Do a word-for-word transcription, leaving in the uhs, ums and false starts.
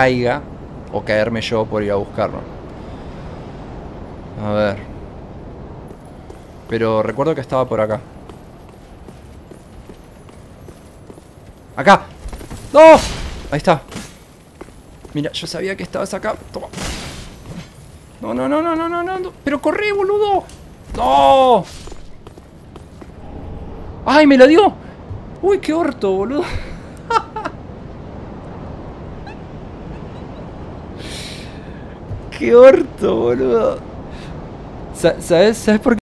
caiga o caerme yo por ir a buscarlo. A ver. Pero recuerdo que estaba por acá. ¡Acá! ¡No! Ahí está. Mira, yo sabía que estabas acá. Toma. No, no, no, no, no, no, no. Pero corre, boludo. ¡No! ¡Ay, me la dio! Uy, qué orto, boludo. Qué orto, boludo. Sa- ¿Sabes? ¿Sabes por qué?